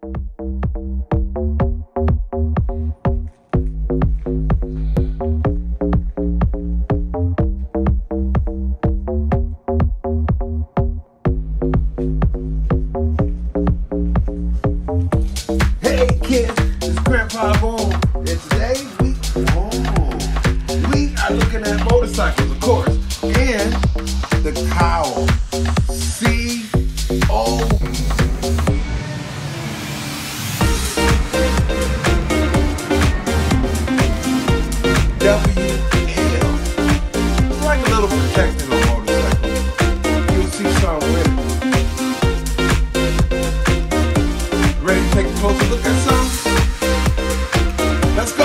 We are looking at motorcycles, of course, and the cowl. C-O-W-L. It's like a little protecting on motorcycles. You'll see some with it. Ready to take a closer look at some? Let's go!